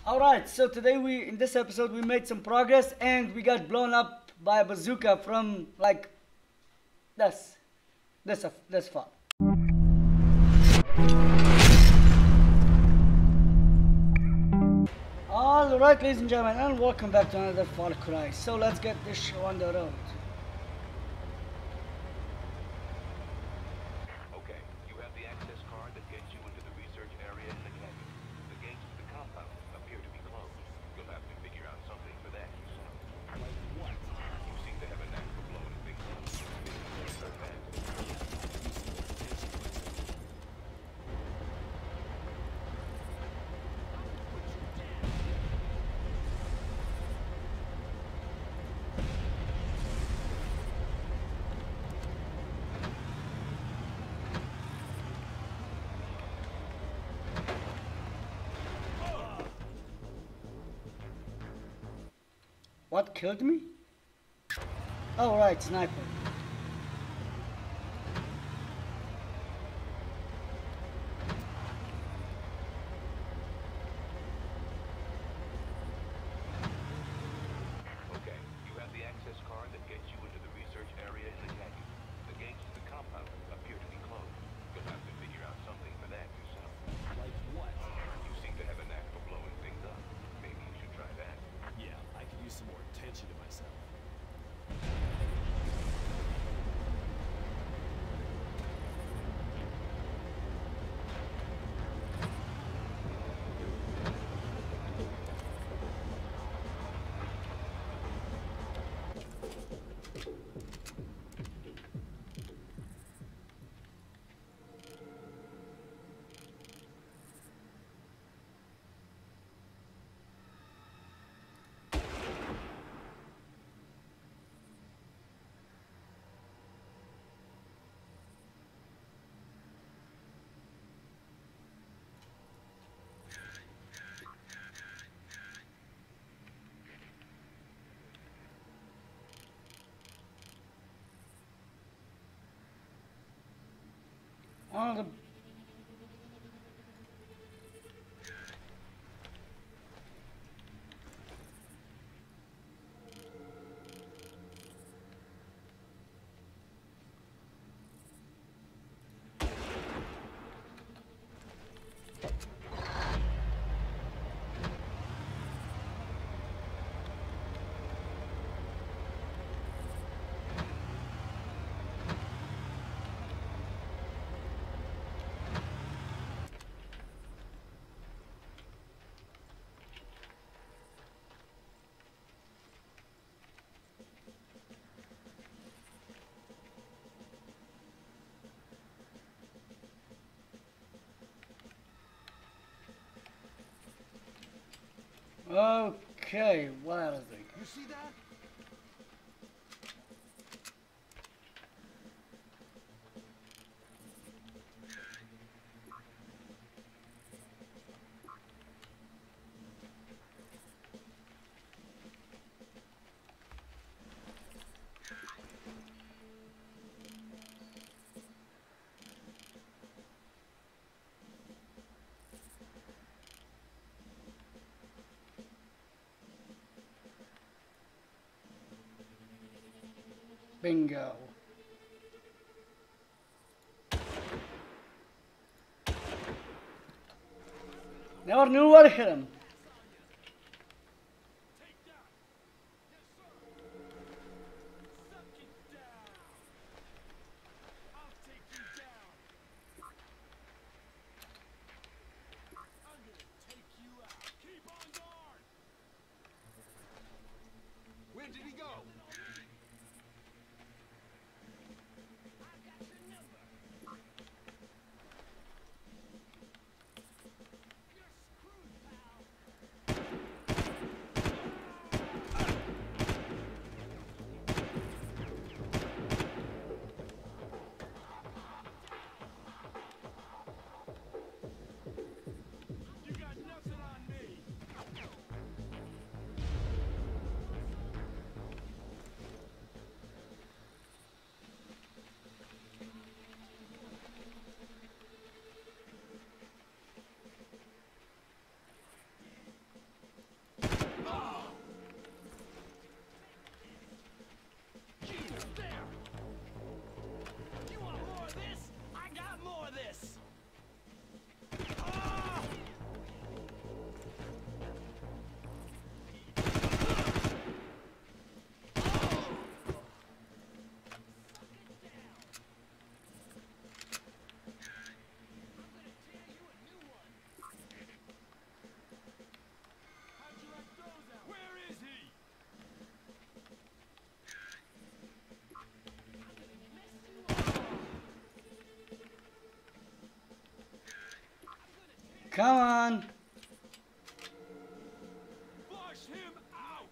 Alright, so today in this episode we made some progress and we got blown up by a bazooka from like this far. Alright, ladies and gentlemen, and welcome back to another Far Cry. So let's get this show on the road. Okay, you have the access card that gets you into the research area in the canyon. The gates to the compound appear to be closed. You'll have to figure out something for that yourself. Like what? You seem to have a knack for blowing things up. Maybe so fast. What killed me? Oh right, sniper. Okay, you have the access card that gets you into the research area in the canyon. The gates to the compound appear to be closed. You'll have to figure out something for that yourself. Like what? You seem to have a knack for blowing things up. Maybe you should try that. Yeah, I could use some more attention to myself. Oh, the Okay, what else? You see that? Bingo. Never knew what hit him. Where did he go? Come on. Flush him out!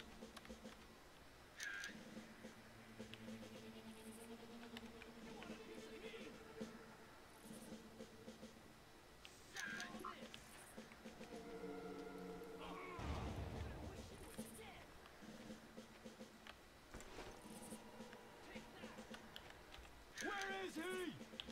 Where is he?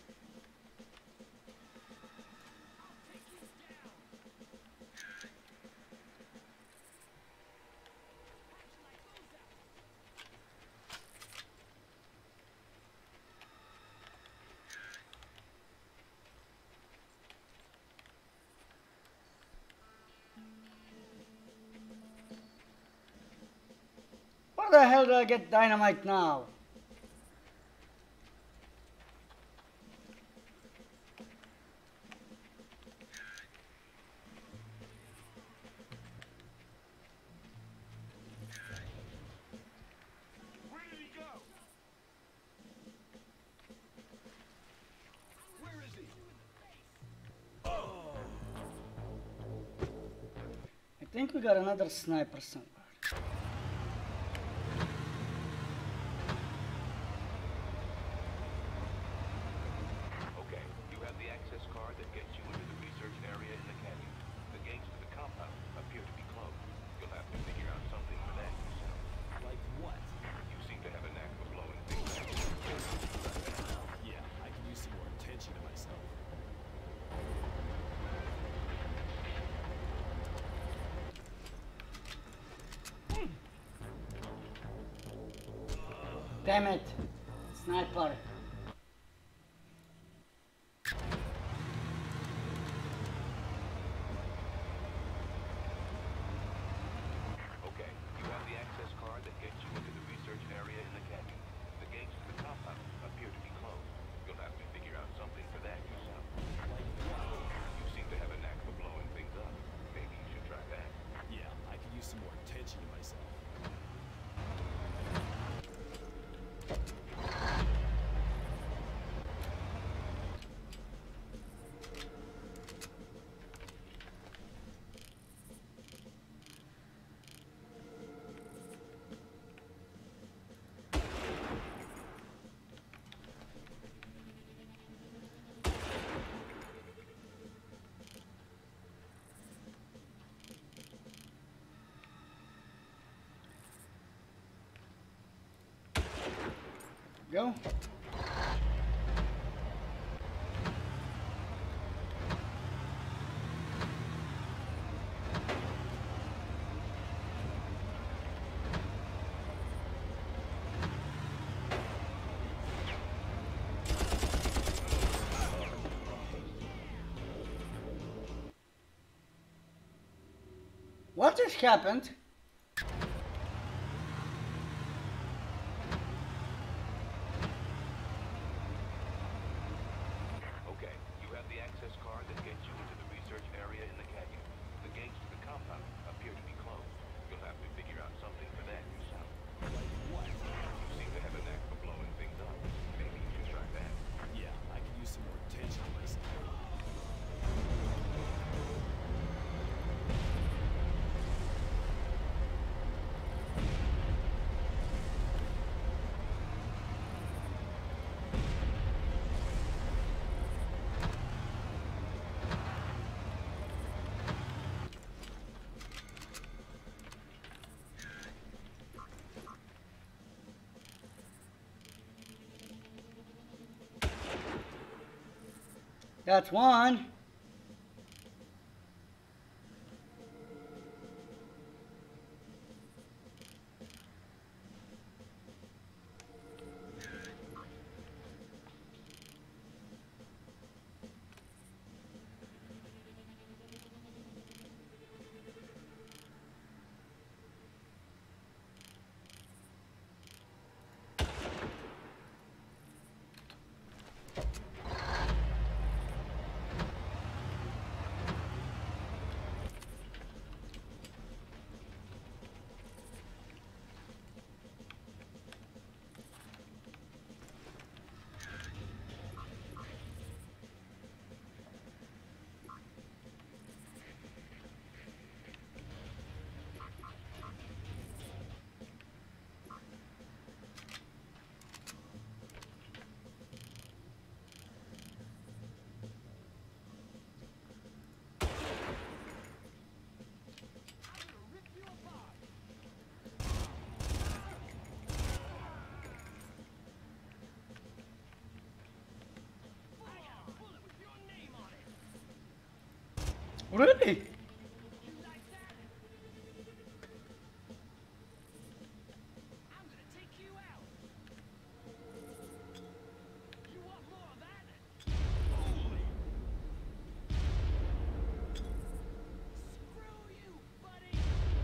Where the hell do I get dynamite now? Where did he go? Where is he? Oh! I think we got another sniper somewhere. Okay, you have the access card that gets you into the research area in the canyon. The gates to the compound appear to be closed. You'll have to figure out something for that yourself. Like what? You seem to have a knack for blowing things up. Yeah, I can use some more attention to myself. Damn it. Sniper. Okay, you have the access card that gets you into the research area in the canyon. The gates to the compound appear to be closed. You'll have to figure out something for that yourself. Like what? You seem to have a knack for blowing things up. Maybe you should try that. Yeah, I can use some more attention to myself. Go. What just happened? Okay, you have the access card that gets you into the research area in the canyon. The gates to the compound appear to be closed. You'll have to figure out something for that yourself. Like what? You seem to have a knack for blowing things up. Maybe you should try that. Yeah, I can use some more attention to myself. That's one. Really? I'm gonna take you out. You want more of that? Holy! Screw you, buddy!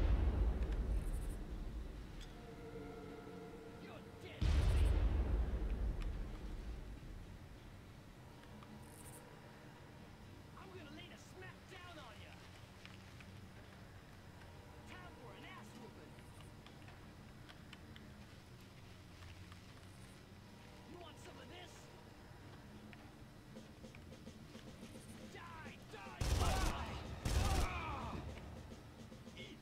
You're dead, buddy. I'm gonna lay the smack down on ya. Time for an ass whooping. You want some of this? Die, die, die! Eat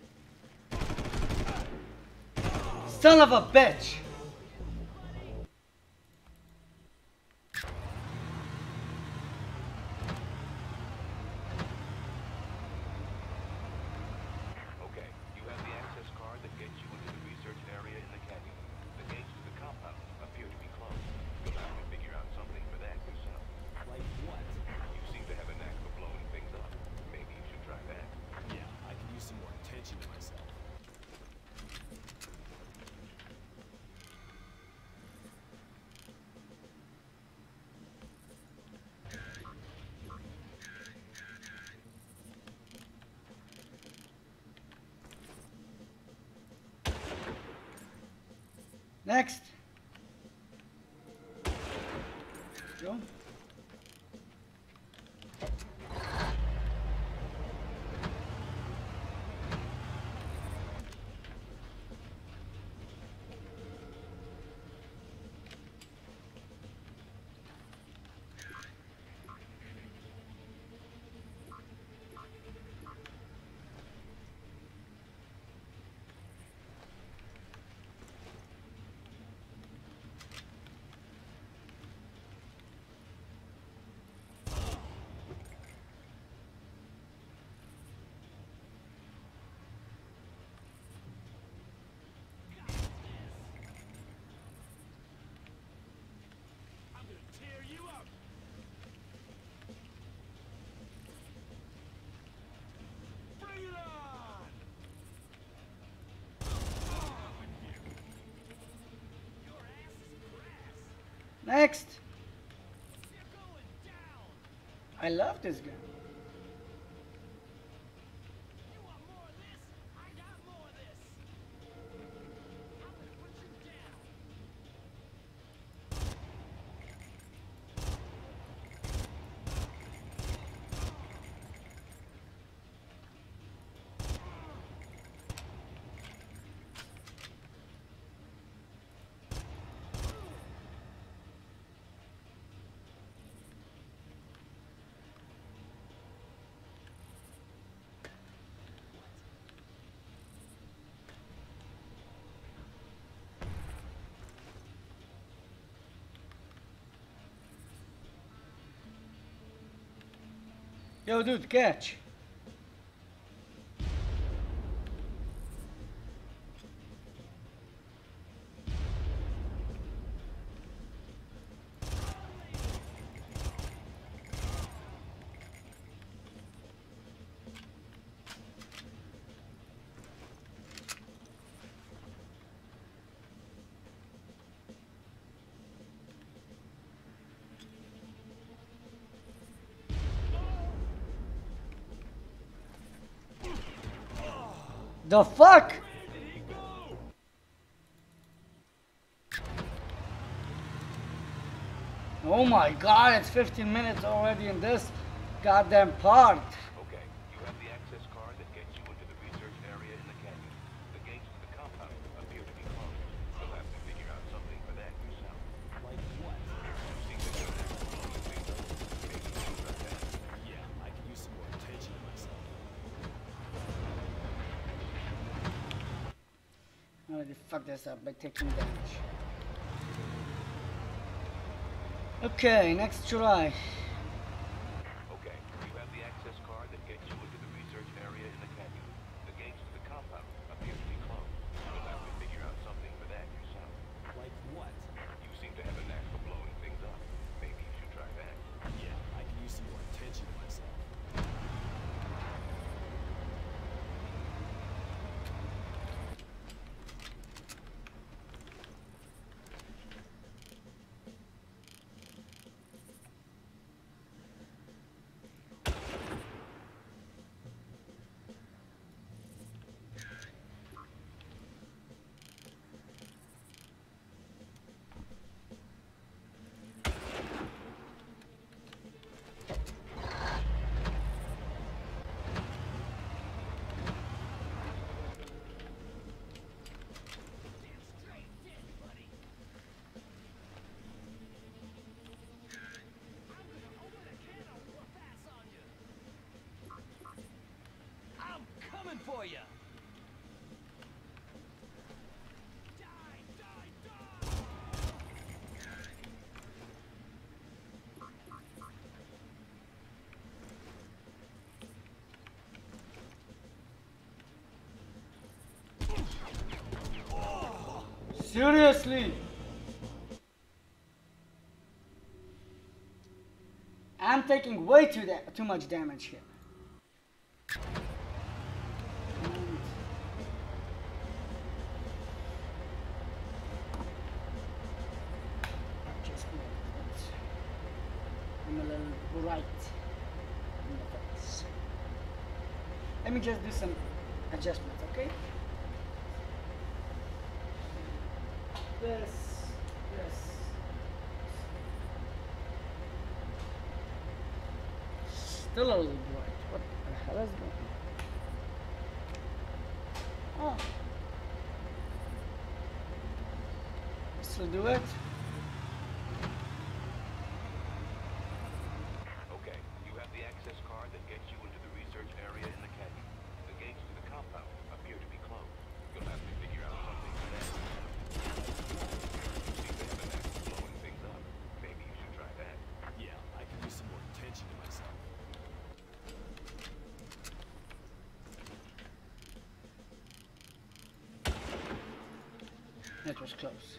lead! Son of a bitch! Okay, you have the access card that gets you into the research area in the canyon. The gates to the compound appear to be closed. You'll have to figure out something for that yourself. Like what? You seem to have a knack for blowing things up. Maybe you should try that. Yeah, I can use some more attention to myself. Next. Go. I'm gonna tear you up. Bring it on! Your ass is grass. Next. You're going down. I love this guy. You want more of this? I got more of this. I'm gonna put you down. Yo, dude, catch. The fuck? Oh my god, it's 15 minutes already in this goddamn part. Okay, you have the access card that gets you into the research area in the canyon. The gates to the compound appear to be closed. You'll have to figure out something for that yourself. Like what? You seem to have a knack for blowing things up. Maybe you should try that. Yeah, I can use some more attention to myself. I already fucked this up by taking damage. Okay, next try. Okay, you have the access card that gets you into the research area in the canyon. The gates to the compound appear to be closed. You'll have to figure out something for that yourself. Like what? You seem to have a knack for blowing things up. Maybe you should try that. Yeah, I can use some more attention to myself. for you. Die, die, die! Seriously? I'm taking way too much damage here. Just I'm a little bright in the face. Let me just do some adjustments, okay? This. Still a little bright. What the hell is going on? Oh. This will do it. Okay, you have the access card that gets you into the research area in the canyon. The gates to the compound appear to be closed. You'll have to figure out something for that. You seem to have a knack for blowing things up. Maybe you should try that. Yeah, I can use some more attention to myself. That was close.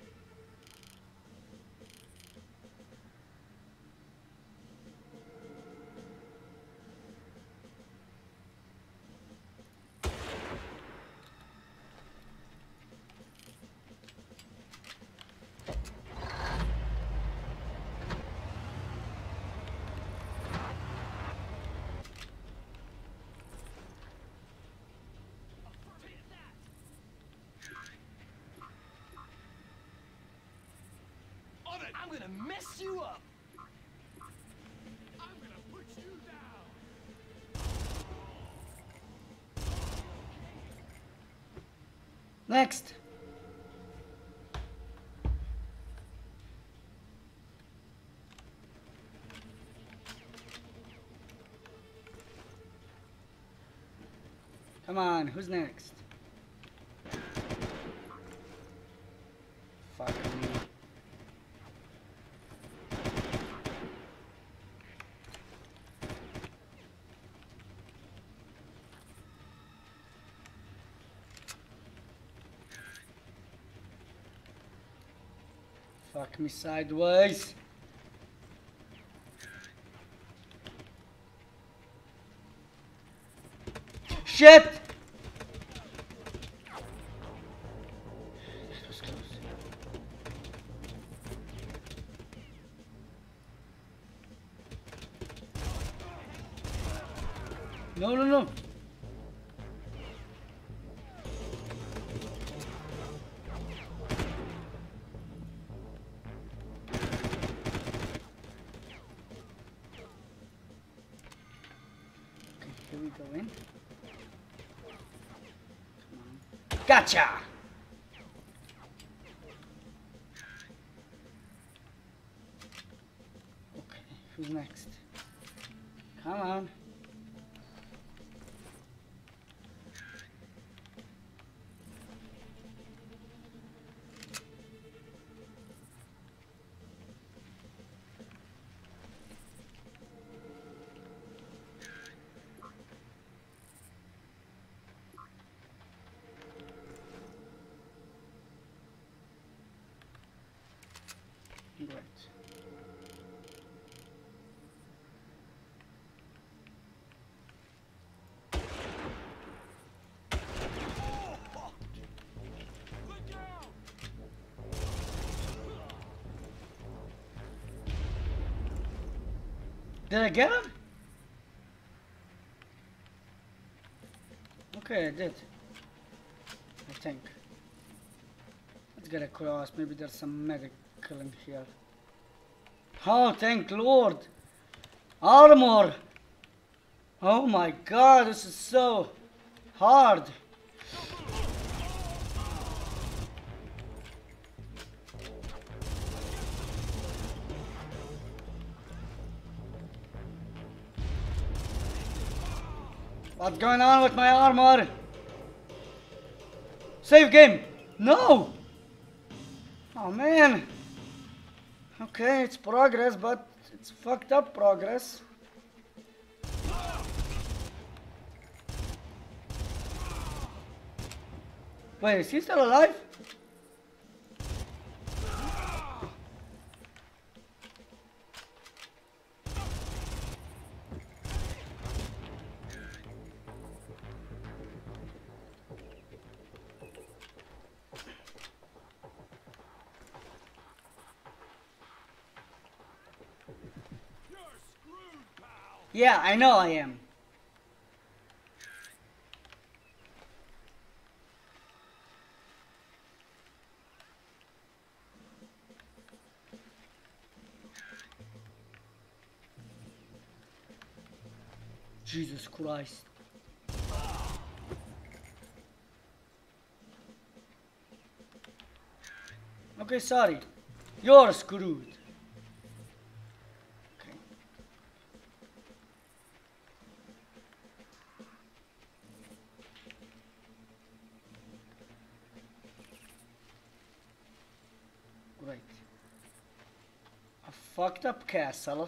I'm gonna mess you up. I'm gonna put you down. Next. Come on, who's next? Fuck me. Fuck me sideways. Shit! That was close. No, no, no. Here we go in. Come on. Gotcha! Okay, who's next? Come on. Great. Look out! Did I get him? Okay, I did. I think. Let's get across. Maybe there's some medical in here. Oh, thank Lord! Armor! Oh my god, this is so hard. What's going on with my armor? Save game! No! Oh man! Okay, it's progress, but it's fucked up progress. Wait, is he still alive? Yeah, I know I am. Jesus Christ. Okay, sorry. You're screwed. Okay. Great. A fucked up castle.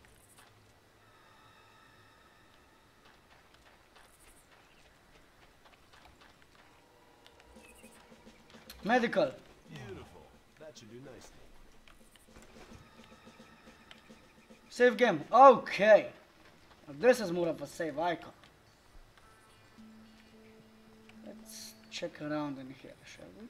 Medical. Beautiful. That should do nicely. Save game. Okay. Now this is more of a save icon. Let's check around in here, shall we?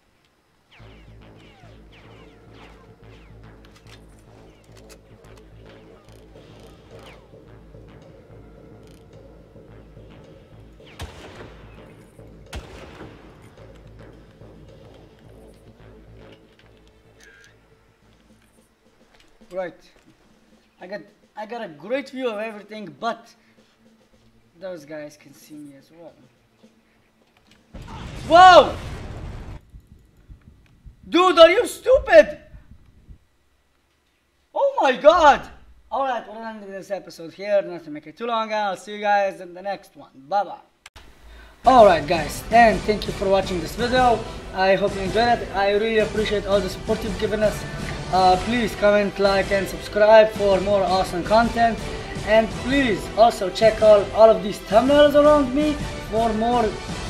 Right. I got a great view of everything, but those guys can see me as well. Whoa! Dude, are you stupid? Oh my god! Alright, we're ending this episode here, not to make it too long. I'll see you guys in the next one. Bye bye. Alright guys, and thank you for watching this video. I hope you enjoyed it. I really appreciate all the support you've given us. Please comment, like and subscribe for more awesome content, and please also check out all of these thumbnails around me for more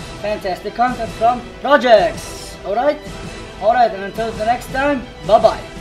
fantastic content from projects. Alright, and until the next time, bye bye.